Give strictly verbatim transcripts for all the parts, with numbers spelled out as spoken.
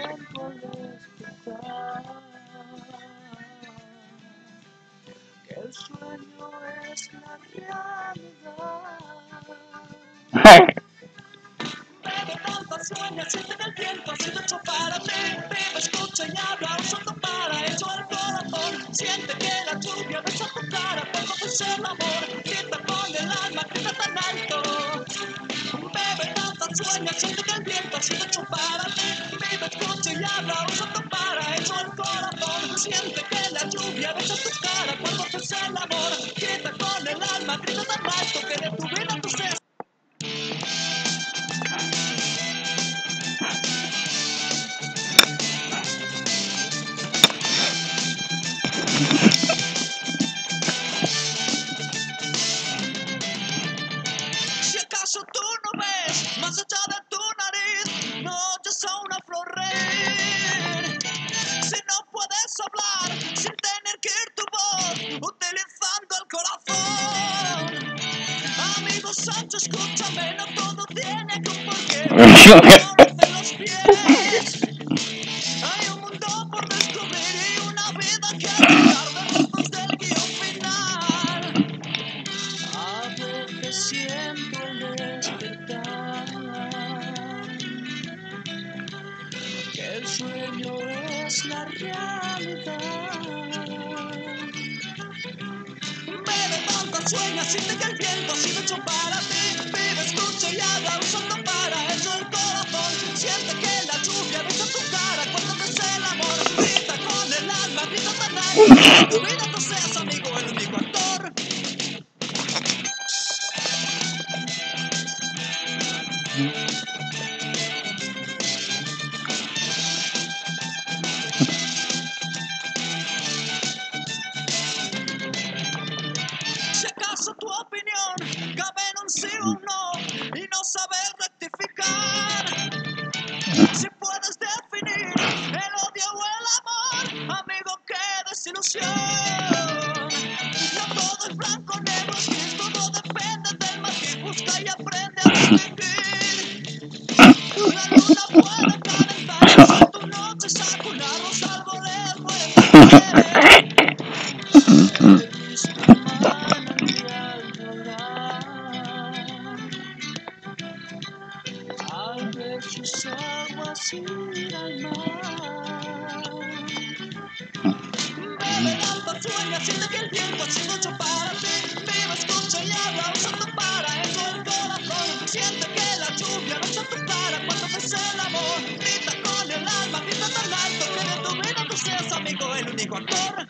siento al despertar, que el sueño es la realidad. Bebe, canta, sueña, siente que el viento ha sido hecho para ti. Vive, escucha y habla, usando para eso el corazón. Siente que la lluvia besa tu cara cuando ves el amor. Grita con el alma, grita tan alto. Bebe, canta, sueña, siente que el viento ha sido hecho para ti. Vive, escucha y habla, usando para eso el corazón. Siente que la lluvia besa tu cara cuando ves el amor. Grita con el alma, grita tan alto que de tu vida tú seas. Si acaso tú no ves más allá de tu nariz, no oyes a una flor reír. Si no puedes hablar sin tener que ir tu voz, utilizando el corazón. Amigo Sancho, escúchame, no todo tiene que un porqué. Conocen los pies. Hay un mundo por descubrir y una vida que habitar derrotas del guión final. A veces siento el despertar, que el sueño es la realidad. Me levanta, sueña, siente que el viento ha sido hecho para ti. Vive, escucha y habla, usando para eso el corazón. Siente que la lluvia besa tu cara cuando ves el amor. Grita con el alma, grita tan alto que en tu vida tú seas amigo, el único actor. Si acaso tu opinión cabe en un sí o un no y no sabes rectificar, si puedes definir el odio o el amor, amigo, qué desilusión. No todo es blanco, negro, es gris, todo depende del mal que busca y aprende a distinguir. La luna puede calentar si tu noche saca una rosa, árboles pueden caer. El mismo manantial llorar, al ver sus aguas ir al mar. Bebe, canta, sueña, siente que el viento ha sido hecho para ti. Vive, escucha y habla, usando para eso el corazón. Siente que la lluvia besa tu cara cuando ves el amor. Grita con el alma, grita tan alto que de tu vida tú seas amigo, el único actor.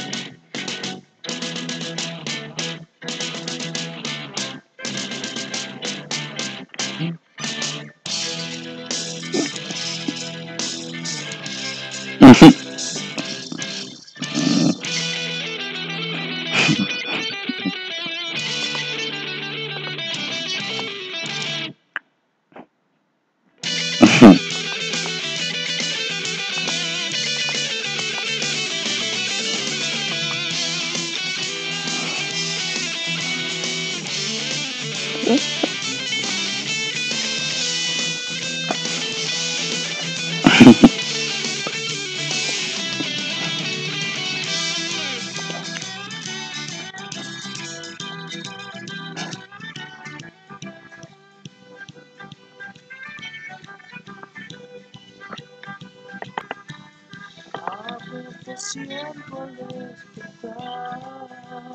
A veces siento al despertar,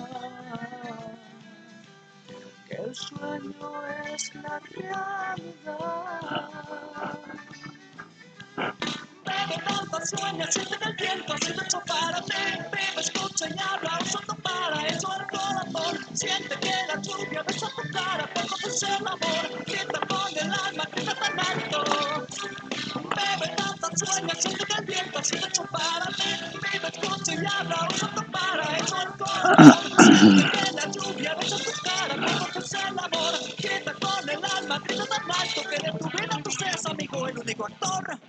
que el sueño es la realidad. Bebe, canta, sueña, siente que el viento ha sido hecho para ti. Vive, escucha y habla, usando para eso el corazón. Siente que la lluvia besa tu cara cuando ves el amor. Grita con el alma, grita tan alto. Bebe, canta, sueña, siente que el viento ha sido hecho para ti. Vive, escucha y habla, usando para eso el corazón. Siente que la lluvia besa tu cara cuando ves el amor. Grita con el alma, grita tan alto que de tu vida tú seas amigo, el único actor.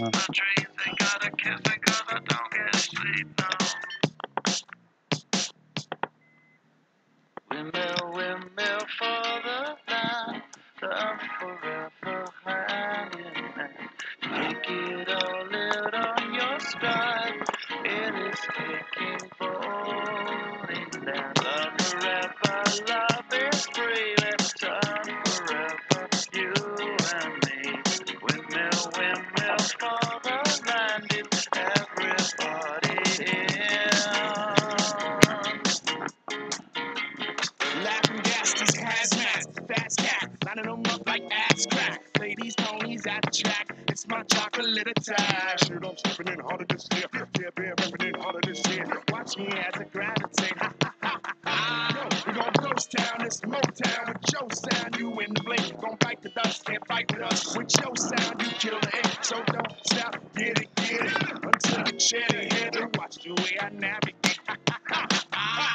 dreams ain't gotta kiss me 'cause I don't get sleep now. Windmill, windmill for the land, the forever hand in hand. Take it all out on your stride. It is taking falling down. Love forever, love is free. Let's turn forever, you and me. Windmill, windmill for the land. It's everybody in. Laughing gas, these hazmats, fast cat, lining them up like ass crack. Play these ponies at the track, it's my chocolate attack. Shit, I'm stepping in harder this year, yeah, bear repping in harder this year. Watch me as I gravitate, ha ha ha ha ha. Yo, we gon' ghost town, this Motown with your sound, you in the blink. Gon' bite the dust, can't fight with us. With your sound, you kill the ink, so don't stop, get it, get it. Until you shed a head and watch the way I navigate, ha ha ha ha ha.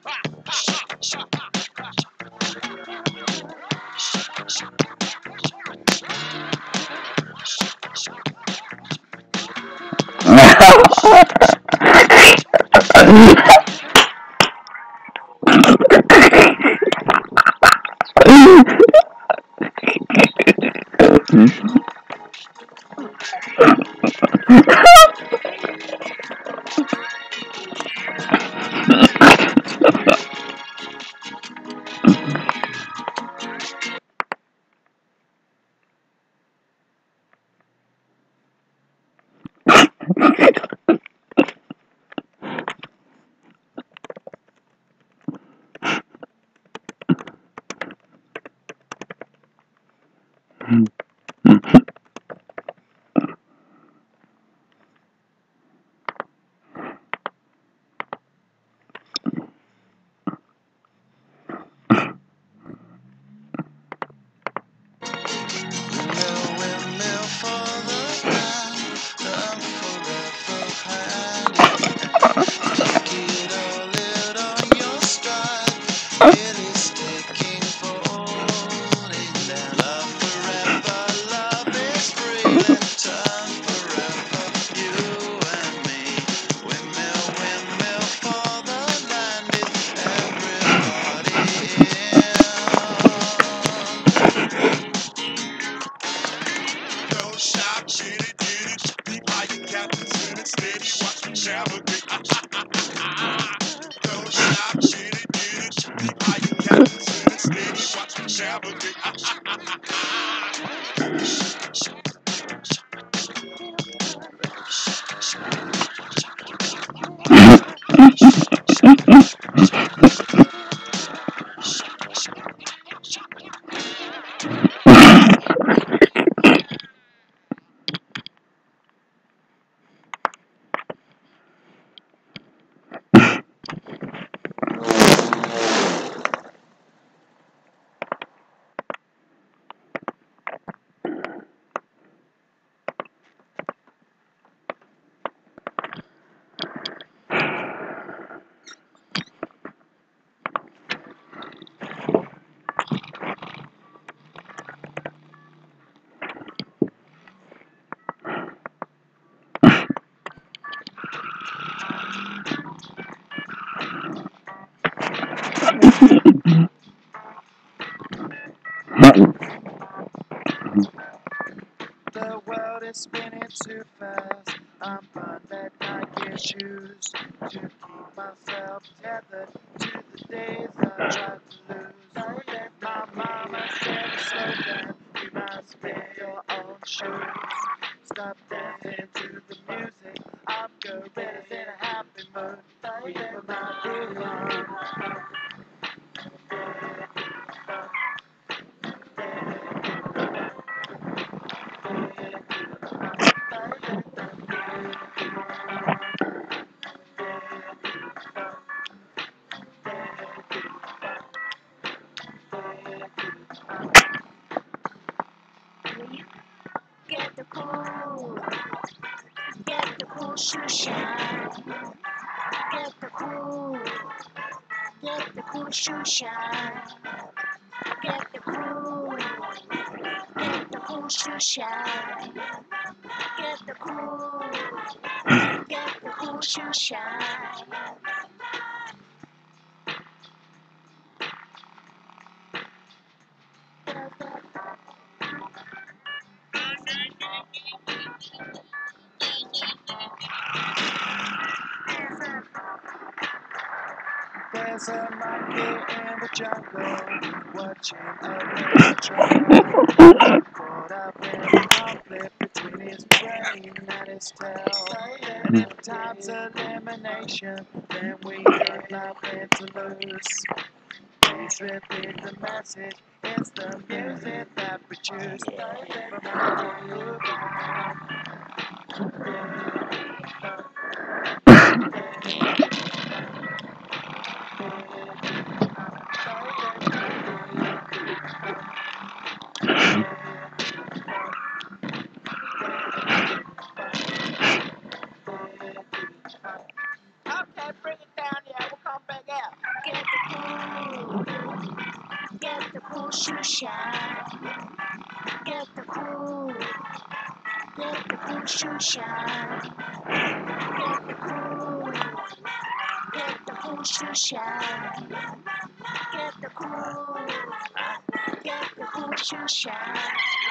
The world is spinning too fast. I'm finding Nike shoes to keep myself tethered to the days I tried to lose. My mama said, slow down, you must spin your own shoes. Stop dancing to the music. I'm going in a happy mood. We will not be wrong. Get the cool, get the cool shoe shine. Get the cool, get the cool shoe shine. Get the cool, get the cool push to shine. Get the cool. Get the push to shine. There's a monkey in the jungle, watching a rabbit try. Caught up in a conflict between his brain and his tail. And if time's elimination, then we got nothing to lose. Please repeat the message, it's the music that we choose. From our Okay, bring it down, yeah, we'll come back out. Get the cool, get the cool shoe shine. Get the cool, get the cool shoe shine. Get the cool, get the cool shoe shine. Get the cool, get the cool shoe shine.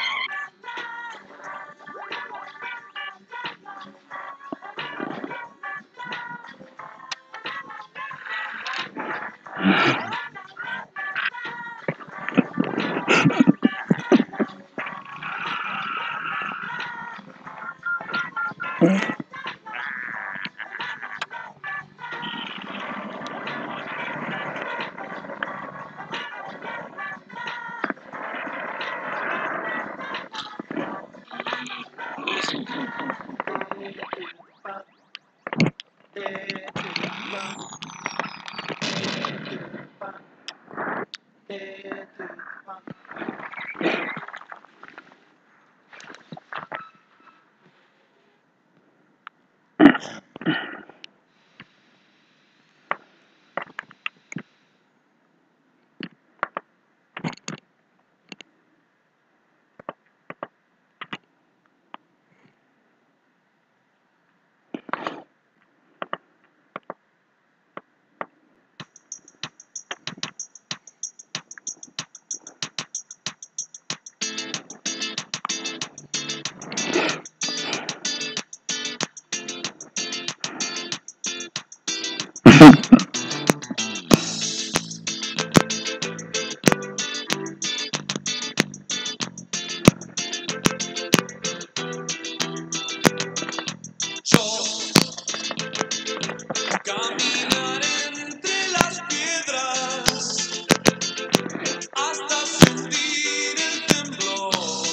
Caminar entre las piedras hasta sentir el temblor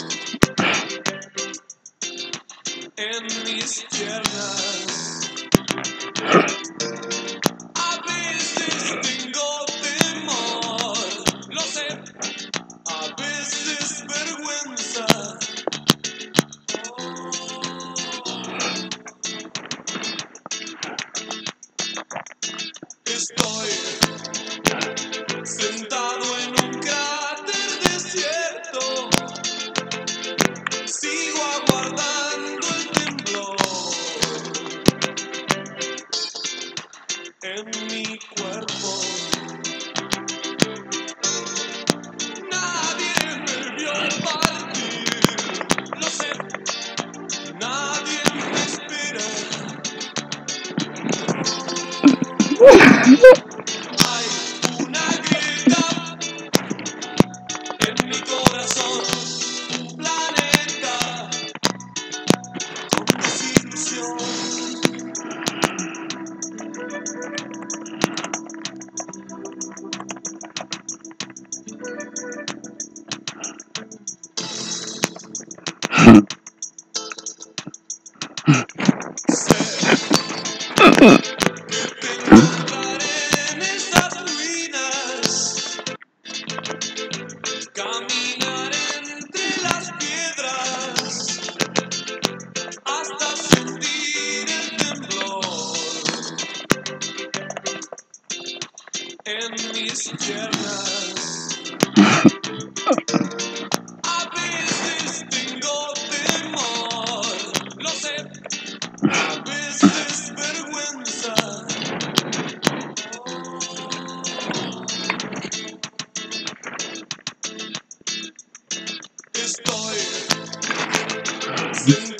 en mis piernas. A veces tengo temor, lo sé, a veces vergüenza. Estoy sentado en un cráter desierto, sigo aguardando el temblor en mi cuerpo. Nadie me vio partir, lo sé, nadie me espera. Hay una grieta en mi corazón, un planeta con desilusión. En estas ruinas, caminar entre las piedras hasta sentir el temblor en mis piernas. A veces estoy sin